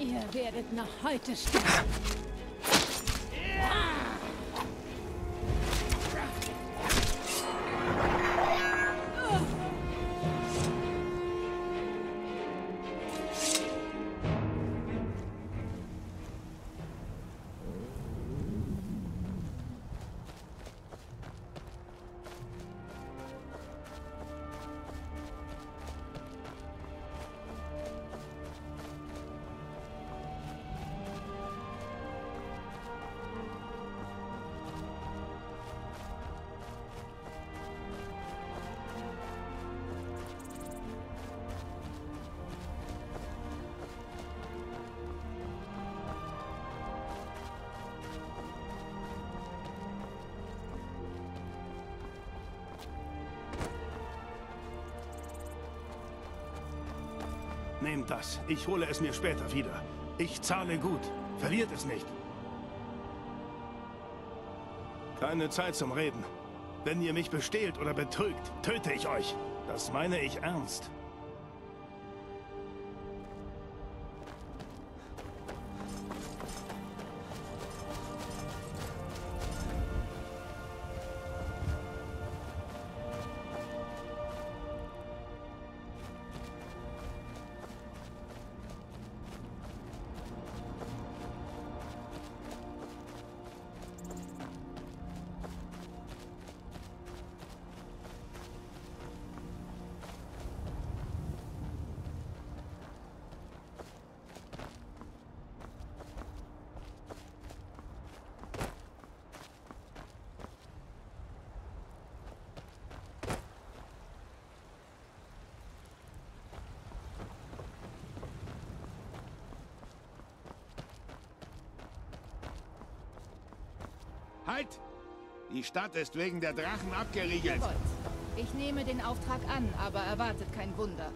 Ihr werdet noch heute sterben. Nehmt das. Ich hole es mir später wieder. Ich zahle gut. Verliert es nicht. Keine Zeit zum Reden. Wenn ihr mich bestehlt oder betrügt, töte ich euch. Das meine ich ernst. Halt! Die Stadt ist wegen der Drachen abgeriegelt. Jawohl. Ich nehme den Auftrag an, aber erwartet kein Wunder.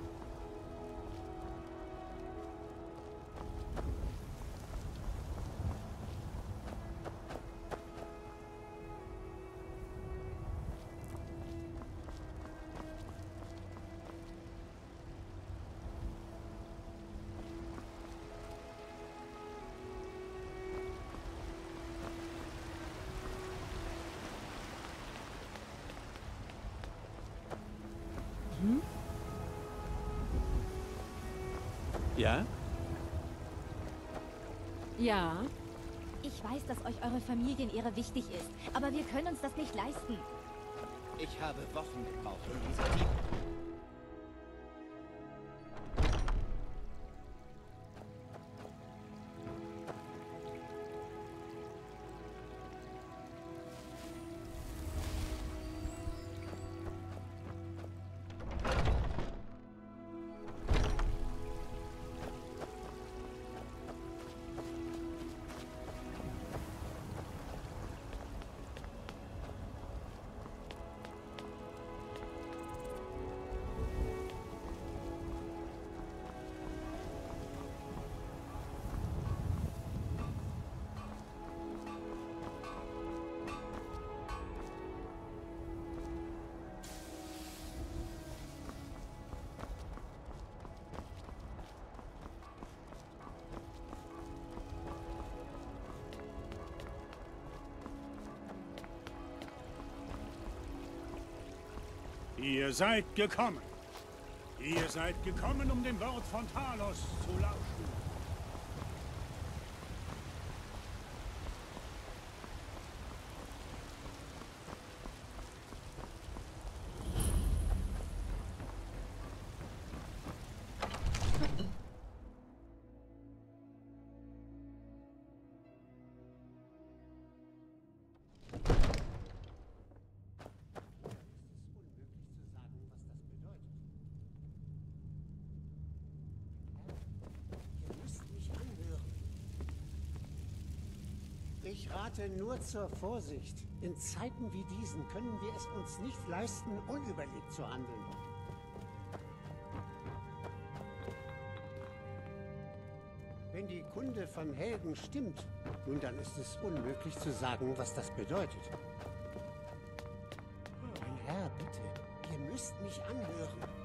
Ja? Ja? Ich weiß, dass euch eure Familienehre wichtig ist, aber wir können uns das nicht leisten. Ich habe Wochen gebraucht, um diese Diebe... Ihr seid gekommen. Ihr seid gekommen, um dem Wort von Talos zu lauschen. Ich rate nur zur Vorsicht. In Zeiten wie diesen können wir es uns nicht leisten, unüberlegt zu handeln. Wenn die Kunde von Helden stimmt, nun dann ist es unmöglich zu sagen, was das bedeutet. Mein Herr, bitte, ihr müsst mich anhören.